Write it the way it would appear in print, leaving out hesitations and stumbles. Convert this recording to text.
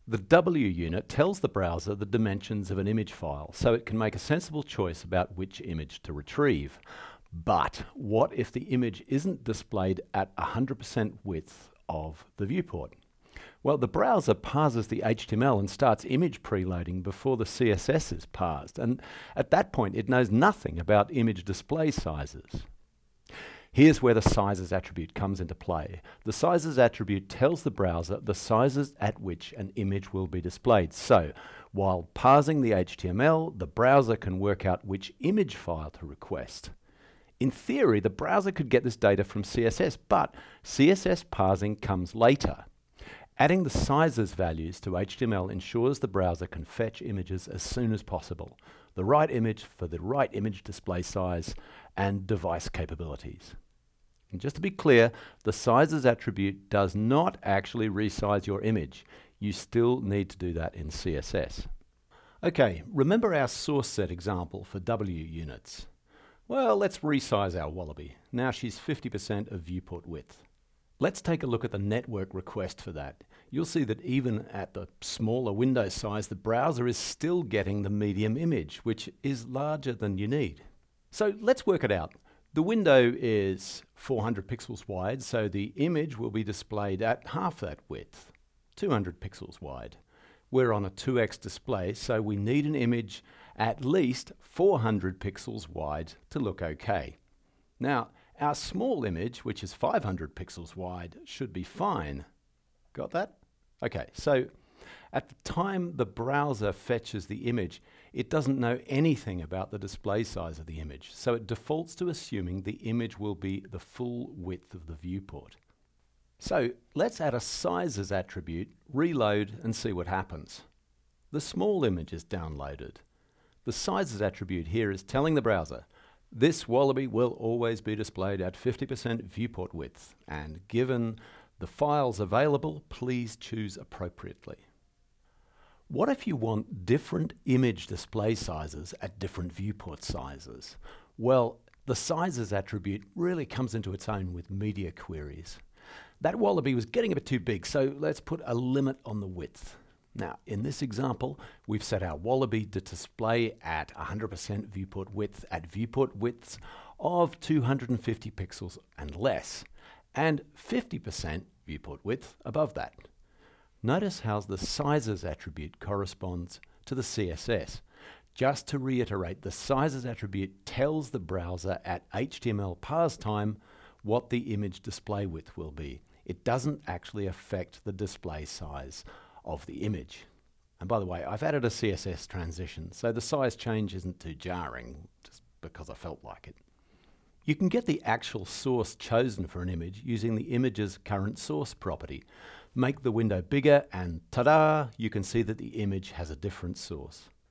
The W unit tells the browser the dimensions of an image file so it can make a sensible choice about which image to retrieve. But what if the image isn't displayed at 100% width of the viewport? Well, the browser parses the HTML and starts image preloading before the CSS is parsed, and at that point it knows nothing about image display sizes. Here's where the sizes attribute comes into play. The sizes attribute tells the browser the sizes at which an image will be displayed. So, while parsing the HTML, the browser can work out which image file to request. In theory, the browser could get this data from CSS, but CSS parsing comes later. Adding the sizes values to HTML ensures the browser can fetch images as soon as possible. The right image for the right image display size and device capabilities. And just to be clear, the sizes attribute does not actually resize your image. You still need to do that in CSS. Okay, remember our source set example for W units. Well, let's resize our Wallaby. Now she's 50% of viewport width. Let's take a look at the network request for that. You'll see that even at the smaller window size, the browser is still getting the medium image, which is larger than you need. So let's work it out. The window is 400 pixels wide, so the image will be displayed at half that width, 200 pixels wide. We're on a 2x display, so we need an image at least 400 pixels wide to look okay. Now, our small image, which is 500 pixels wide, should be fine. Got that? Okay, so at the time the browser fetches the image, it doesn't know anything about the display size of the image, so it defaults to assuming the image will be the full width of the viewport. So let's add a sizes attribute, reload, and see what happens. The small image is downloaded. The sizes attribute here is telling the browser, this Wallaby will always be displayed at 50% viewport width, and given the files available, please choose appropriately. What if you want different image display sizes at different viewport sizes? Well, the sizes attribute really comes into its own with media queries. That Wallaby was getting a bit too big, so let's put a limit on the width. Now, in this example, we've set our Wallaby to display at 100% viewport width at viewport widths of 250 pixels and less, and 50% viewport width above that. Notice how the sizes attribute corresponds to the CSS. Just to reiterate, the sizes attribute tells the browser at HTML parse time what the image display width will be. It doesn't actually affect the display size of the image. And by the way, I've added a CSS transition, so the size change isn't too jarring, just because I felt like it. You can get the actual source chosen for an image using the image's current source property. Make the window bigger and ta-da, you can see that the image has a different source.